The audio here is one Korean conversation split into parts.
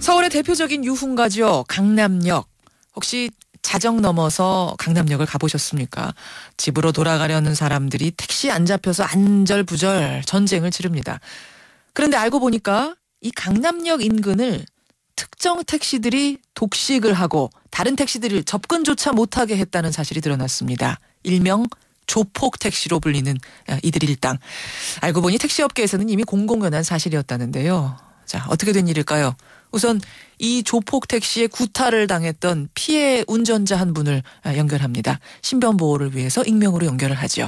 서울의 대표적인 유흥가죠. 강남역. 혹시 자정 넘어서 강남역을 가보셨습니까? 집으로 돌아가려는 사람들이 택시 안 잡혀서 안절부절 전쟁을 치릅니다. 그런데 알고 보니까 이 강남역 인근을 특정 택시들이 독식을 하고 다른 택시들을 접근조차 못하게 했다는 사실이 드러났습니다. 일명 조폭 택시로 불리는 이들 일당. 알고 보니 택시업계에서는 이미 공공연한 사실이었다는데요. 자, 어떻게 된 일일까요? 우선 이 조폭 택시에 구타를 당했던 피해 운전자 한 분을 연결합니다. 신변 보호를 위해서 익명으로 연결을 하죠.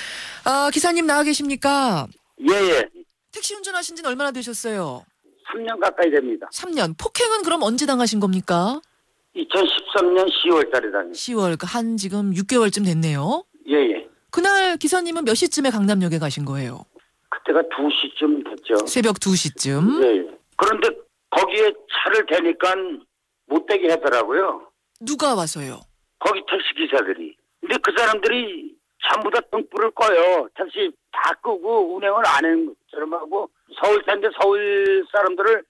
기사님 나와 계십니까? 예. 택시 운전하신 지는 얼마나 되셨어요? 3년 가까이 됩니다. 3년. 폭행은 그럼 언제 당하신 겁니까? 2013년 10월 달에 당했어요. 10월. 한 지금 6개월쯤 됐네요. 예. 그날 기사님은 몇 시쯤에 강남역에 가신 거예요? 그때가 2시쯤 됐죠. 새벽 2시쯤? 예. 그런데 거기에 차를 대니까 못 대게 하더라고요. 누가 와서요? 거기 택시 기사들이. 근데 그 사람들이 전부 다 등불을 꺼요. 택시 다 끄고 운행을 안 하는 것처럼 하고 서울 사는데 서울 사람들을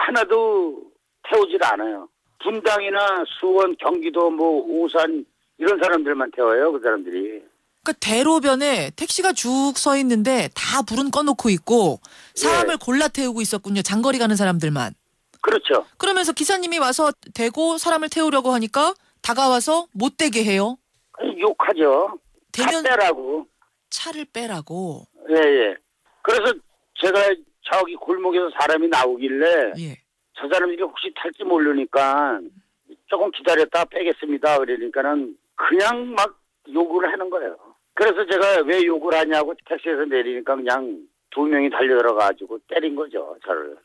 하나도 태우질 않아요. 분당이나 수원, 경기도, 오산 이런 사람들만 태워요. 그 사람들이. 그러니까 대로변에 택시가 쭉 서 있는데 다 불은 꺼놓고 있고 사람을 골라 태우고 있었군요. 장거리 가는 사람들만. 그렇죠. 그러면서 기사님이 와서 대고 사람을 태우려고 하니까 다가와서 못 대게 해요. 욕하죠. 대면 차 빼라고. 차를 빼라고. 예. 그래서 제가 저기 골목에서 사람이 나오길래 예. 저 사람들이 혹시 탈지 모르니까 조금 기다렸다 빼겠습니다. 그러니까는 그냥 막 욕을 하는 거예요. 그래서 제가 왜 욕을 하냐고 택시에서 내리니까 그냥 2명이 달려들어가지고 때린 거죠, 저를.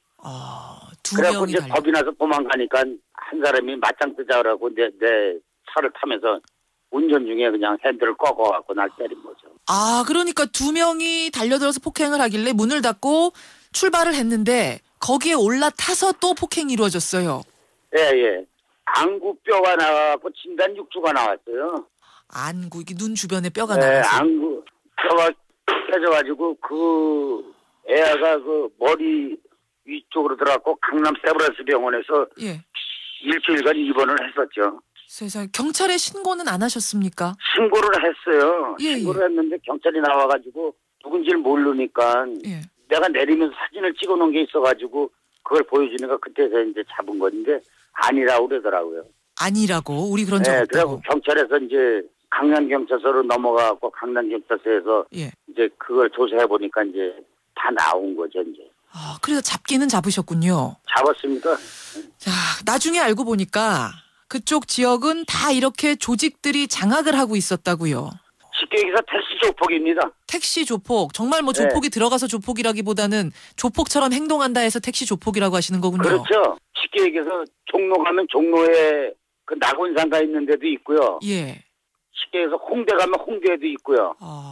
두 그래갖고 명이 이제 겁이 나서 도망가니까 한 사람이 맞짱 뜨자라고 내 차를 타면서 운전 중에 그냥 핸들을 꺾어갖고 날 때린 거죠. 그러니까 2명이 달려들어서 폭행을 하길래 문을 닫고 출발을 했는데 거기에 올라타서 또 폭행이 이루어졌어요. 예. 안구뼈가 나와갖고 진단 6주가 나왔어요. 안구, 이게 눈 주변에 뼈가 나와서. 안구 뼈가 깨져가지고 그 애가 그 머리 위쪽으로 들어갔고 강남 세브란스 병원에서 예. 일주일간 입원을 했었죠. 세상에. 경찰에 신고는 안 하셨습니까? 신고를 했어요. 예. 신고를 했는데 경찰이 나와가지고 누군지를 모르니까 예. 내가 내리면서 사진을 찍어놓은 게 있어가지고 그걸 보여주니까 그때서 이제 잡은 건데 아니라고 그러더라고요. 아니라고? 우리 그런 적 없다고. 그래서 경찰에서 이제 강남경찰서로 넘어가고 강남경찰서에서 예. 이제 그걸 조사해 보니까 이제 다 나온 거죠 이제. 그래서 잡기는 잡으셨군요. 잡았습니다. 자, 나중에 알고 보니까 그쪽 지역은 다 이렇게 조직들이 장악을 하고 있었다고요. 쉽게 얘기해서 택시 조폭입니다. 택시 조폭. 정말 뭐 조폭이 들어가서 조폭이라기보다는 조폭처럼 행동한다 해서 택시 조폭이라고 하시는 거군요. 그렇죠. 쉽게 얘기해서 종로 가면 종로에 그 낙원상가 있는 데도 있고요. 예. 쉽게 해서 홍대 가면 홍대에도 있고요.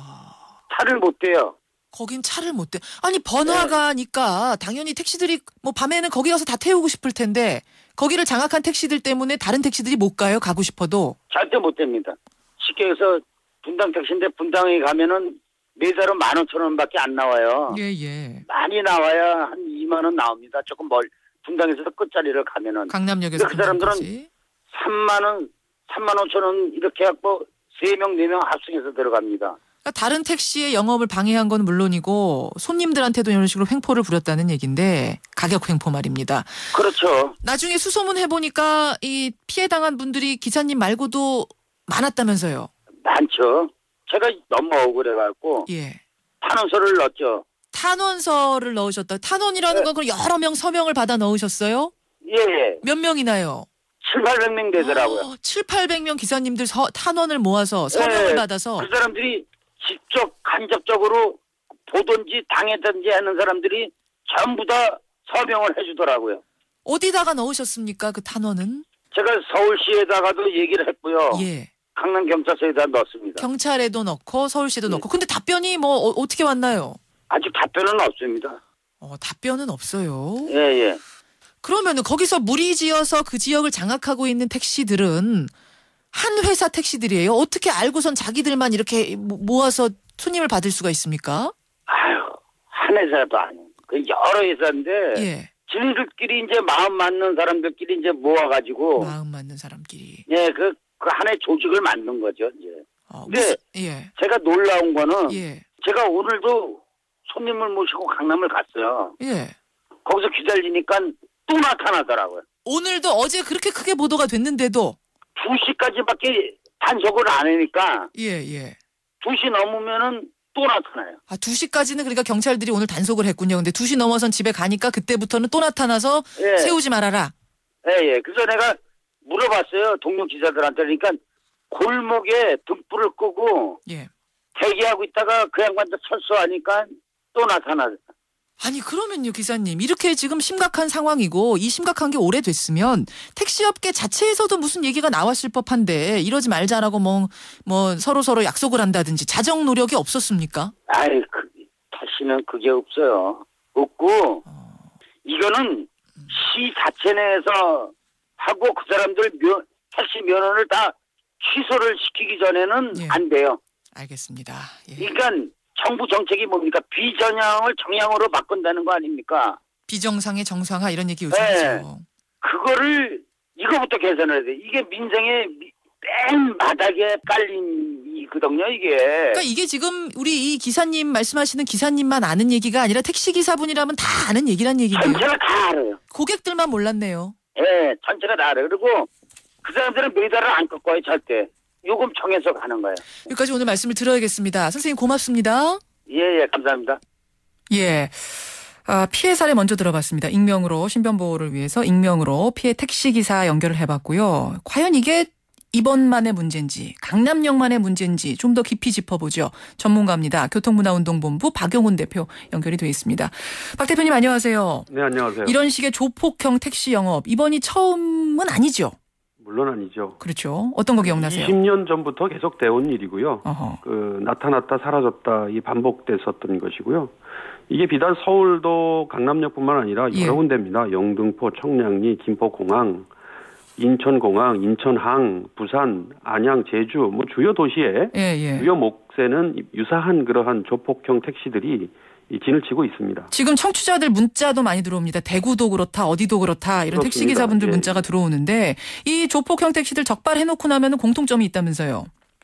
차를 못 대요. 거긴 차를 못 대. 아니 번화가니까 당연히 택시들이 뭐 밤에는 거기 가서 다 태우고 싶을 텐데 거기를 장악한 택시들 때문에 다른 택시들이 못 가요. 가고 싶어도. 절대 못 됩니다. 쉽게 해서 분당 택시인데 분당에 가면은 매달은 15,000원밖에 안 나와요. 예. 많이 나와야 한 2만 원 나옵니다. 조금 분당에서도 끝자리를 가면은. 강남역에서 그 사람들은 3만 원, 3만 5천 원 이렇게 갖고 3명, 4명 합승해서 들어갑니다. 그러니까 다른 택시의 영업을 방해한 건 물론이고 손님들한테도 이런 식으로 횡포를 부렸다는 얘기인데 가격 횡포 말입니다. 그렇죠. 나중에 수소문 해보니까 이 피해당한 분들이 기사님 말고도 많았다면서요. 많죠. 제가 너무 억울해갖고 예. 탄원서를 넣었죠. 탄원서를 넣으셨다. 탄원이라는 건 그럼 여러 명 서명을 받아 넣으셨어요? 예. 몇 명이나요? 700~800명 되더라고요. 700~800명 기사님들 탄원을 모아서 서명을 받아서. 그 사람들이 직접 간접적으로 보든지 당했든지 하는 사람들이 전부 다 서명을 해주더라고요. 어디다가 넣으셨습니까? 그 탄원은? 제가 서울시에다가도 얘기를 했고요. 예. 강남경찰서에다 넣었습니다. 경찰에도 넣고 서울시에도 넣고. 근데 답변이 뭐 어떻게 왔나요? 아직 답변은 없습니다. 답변은 없어요. 예. 그러면은 거기서 무리지어서 그 지역을 장악하고 있는 택시들은 한 회사 택시들이에요. 어떻게 알고선 자기들만 이렇게 모아서 손님을 받을 수가 있습니까? 한 회사도 아니고 그 여러 회사인데 예. 지네들끼리 이제 마음 맞는 사람들끼리 이제 모아가지고 마음 맞는 사람끼리. 예, 그 하나의 조직을 만든 거죠, 이제. 근데 예. 제가 놀라운 거는 예. 제가 오늘도 손님을 모시고 강남을 갔어요. 예. 거기서 기다리니까 또 나타나더라고요. 오늘도 어제 그렇게 크게 보도가 됐는데도 2시까지밖에 단속을 안 하니까 예, 예. 2시 넘으면은 또 나타나요. 2시까지는 그러니까 경찰들이 오늘 단속을 했군요. 근데 2시 넘어선 집에 가니까 그때부터는 또 나타나서 예. 세우지 말아라. 예, 예. 그래서 내가 물어봤어요. 동료 기자들한테. 그러니까 골목에 등불을 끄고 예. 대기하고 있다가 그 양반들 철수하니까 또 나타나. 아니 그러면요 기사님 이렇게 지금 심각한 상황이고 이 심각한 게 오래됐으면 택시업계 자체에서도 무슨 얘기가 나왔을 법한데 이러지 말자라고 뭐 서로 약속을 한다든지 자정 노력이 없었습니까? 아이 다시는 그게 없어요. 없고 이거는 시 자체 내에서 하고 그 사람들 택시 면허를 다 취소를 시키기 전에는 예. 안 돼요. 알겠습니다. 예. 그러니까 정부 정책이 뭡니까? 비전향을 정향으로 바꾼다는 거 아닙니까? 비정상의 정상화 이런 얘기 요즘 네. 하죠. 그거를 이거부터 개선해야 돼. 이게 민생의 맨 바닥에 깔린 이거든요, 이게. 그러니까 이게 지금 우리 이 기사님 말씀하시는 기사님만 아는 얘기가 아니라 택시 기사분이라면 다 아는 얘기란 얘기네요. 전체가 다 알아요. 고객들만 몰랐네요. 예, 전체가 다 알아요. 그리고 그 사람들은 메달을 안 꺾어요, 절대. 요금 정해서 가는 거예요. 여기까지 오늘 말씀을 들어야겠습니다. 선생님 고맙습니다. 예, 예, 감사합니다. 예. 피해 사례 먼저 들어봤습니다. 익명으로 신변보호를 위해서 익명으로 피해 택시기사 연결을 해봤고요. 과연 이게 이번만의 문제인지 강남역만의 문제인지 좀 더 깊이 짚어보죠. 전문가입니다. 교통문화운동본부 박용훈 대표 연결이 되어 있습니다. 박 대표님 안녕하세요. 네, 안녕하세요. 이런 식의 조폭형 택시 영업 이번이 처음은 아니죠? 물론 아니죠. 그렇죠. 어떤 거 기억나세요? 20년 전부터 계속 되어온 일이고요. 어허. 나타났다 사라졌다 이 반복됐었던 것이고요. 이게 비단 서울도 강남역뿐만 아니라 여러 군데입니다. 영등포, 청량리, 김포공항, 인천공항, 인천항, 부산, 안양, 제주 뭐 주요 도시에 주요 몫에는 유사한 그러한 조폭형 택시들이 진을 치고 있습니다. 지금 청취자들 문자도 많이 들어옵니다. 대구도 그렇다, 어디도 그렇다 이런 그렇습니다. 택시기사분들 예. 문자가 들어오는데 이 조폭형 택시들 적발해놓고 나면 공통점이 있다면서요.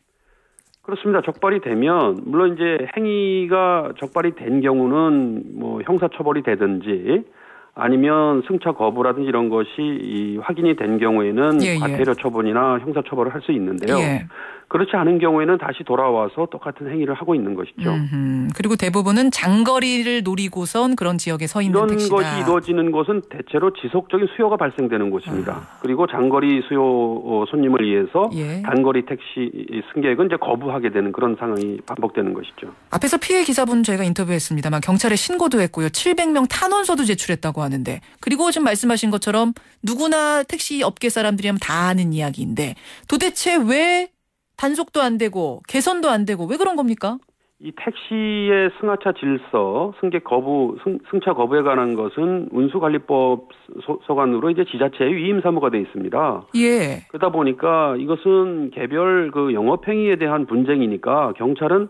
그렇습니다. 적발이 되면 물론 이제 행위가 적발이 된 경우는 뭐 형사처벌이 되든지 아니면 승차 거부라든지 이런 것이 확인이 된 경우에는 과태료 처분이나 형사처벌을 할 수 있는데요. 그렇지 않은 경우에는 다시 돌아와서 똑같은 행위를 하고 있는 것이죠. 그리고 대부분은 장거리를 노리고선 그런 지역에 서 있는 이런 택시다. 것이 이루어지는 곳은 대체로 지속적인 수요가 발생되는 곳입니다. 그리고 장거리 수요 손님을 위해서 단거리 택시 승객은 이제 거부하게 되는 그런 상황이 반복되는 것이죠. 앞에서 피해 기사분 저희가 인터뷰했습니다만 경찰에 신고도 했고요. 700명 탄원서도 제출했다고 하는데 그리고 지금 말씀하신 것처럼 누구나 택시 업계 사람들이면 다 아는 이야기인데 도대체 왜 단속도 안 되고 개선도 안 되고 왜 그런 겁니까? 이 택시의 승하차 질서, 승객 거부, 승차 거부에 관한 것은 운수관리법 소관으로 이제 지자체의 위임 사무가 되어 있습니다. 예. 그러다 보니까 이것은 개별 그 영업행위에 대한 분쟁이니까 경찰은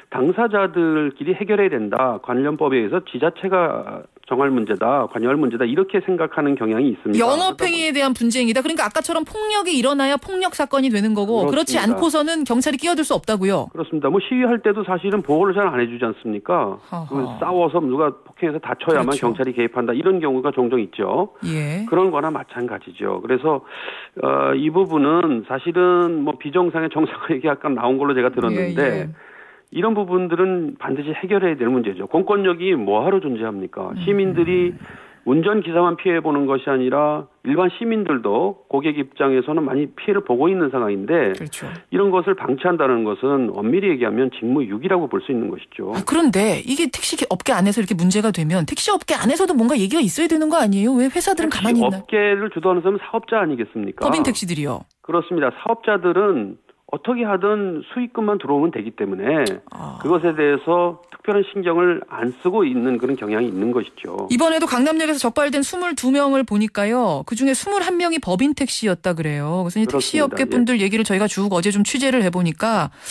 당사자들끼리 해결해야 된다. 관련법에 의해서 지자체가 정할 문제다, 관여할 문제다 이렇게 생각하는 경향이 있습니다. 영업행위에 대한 분쟁이다. 그러니까 아까처럼 폭력이 일어나야 폭력 사건이 되는 거고 그렇습니다. 그렇지 않고서는 경찰이 끼어들 수 없다고요. 그렇습니다. 뭐 시위할 때도 사실은 보호를 잘 안 해주지 않습니까? 싸워서 누가 폭행해서 다쳐야만 그렇죠. 경찰이 개입한다 이런 경우가 종종 있죠. 예. 그런 거나 마찬가지죠. 그래서 이 부분은 사실은 뭐 비정상의 정상화 얘기 약간 나온 걸로 제가 들었는데 이런 부분들은 반드시 해결해야 될 문제죠. 공권력이 뭐하러 존재합니까? 시민들이 운전기사만 피해보는 것이 아니라 일반 시민들도 고객 입장에서는 많이 피해를 보고 있는 상황인데 그렇죠. 이런 것을 방치한다는 것은 엄밀히 얘기하면 직무유기라고 볼 수 있는 것이죠. 그런데 이게 택시 업계 안에서 이렇게 문제가 되면 택시 업계 안에서도 뭔가 얘기가 있어야 되는 거 아니에요? 왜 회사들은 가만히 있나요? 업계를 주도하는 사람은 사업자 아니겠습니까? 법인 택시들이요. 그렇습니다. 사업자들은 어떻게 하든 수익금만 들어오면 되기 때문에 그것에 대해서 특별한 신경을 안 쓰고 있는 그런 경향이 있는 것이죠. 이번에도 강남역에서 적발된 22명을 보니까요. 그중에 21명이 법인 택시였다 그래요. 그래서 이 택시 업계 분들 얘기를 저희가 쭉 어제 좀 취재를 해보니까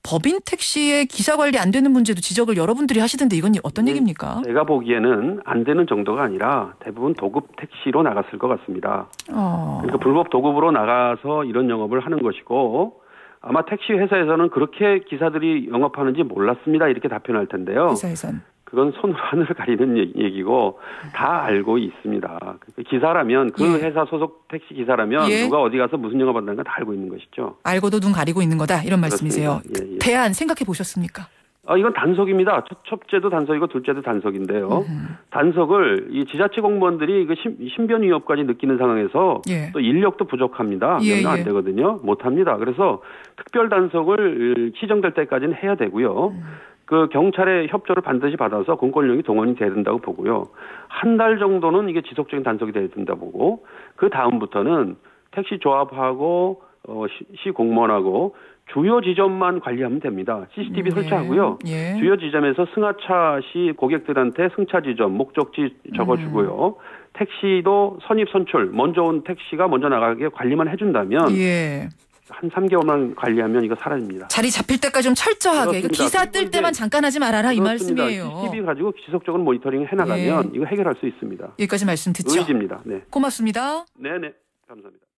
법인 택시의 기사 관리 안 되는 문제도 지적을 여러분들이 하시던데 이건 어떤 얘기입니까? 제가 보기에는 안 되는 정도가 아니라 대부분 도급 택시로 나갔을 것 같습니다. 그러니까 불법 도급으로 나가서 이런 영업을 하는 것이고 아마 택시 회사에서는 그렇게 기사들이 영업하는지 몰랐습니다. 이렇게 답변할 텐데요. 회사에선. 그건 손으로 하늘을 가리는 얘기고 다 알고 있습니다. 기사라면 그 회사 소속 택시 기사라면 누가 어디 가서 무슨 영업한다는 건 다 알고 있는 것이죠. 알고도 눈 가리고 있는 거다 이런 말씀이세요. 예. 대안 생각해 보셨습니까? 이건 단속입니다. 첫째도 단속이고 둘째도 단속인데요. 단속을 이 지자체 공무원들이 그 신변 위협까지 느끼는 상황에서 또 인력도 부족합니다. 그러면 안 되거든요. 못 합니다. 그래서 특별 단속을 시정될 때까지는 해야 되고요. 그 경찰의 협조를 반드시 받아서 공권력이 동원이 돼야 된다고 보고요. 한 달 정도는 이게 지속적인 단속이 돼야 된다 보고 그 다음부터는 택시 조합하고 시 공무원하고 주요 지점만 관리하면 됩니다. CCTV 설치하고요. 주요 지점에서 승하차 시 고객들한테 승차 지점, 목적지 적어주고요. 택시도 선입 선출, 먼저 온 택시가 먼저 나가게 관리만 해준다면 한 3개월만 관리하면 이거 사라집니다. 자리 잡힐 때까지 좀 철저하게 기사 뜰 때만 잠깐 하지 말아라 이 말씀이에요. CCTV 가지고 지속적으로 모니터링 해나가면 이거 해결할 수 있습니다. 여기까지 말씀 듣죠. 의지입니다. 네. 고맙습니다. 네네. 감사합니다.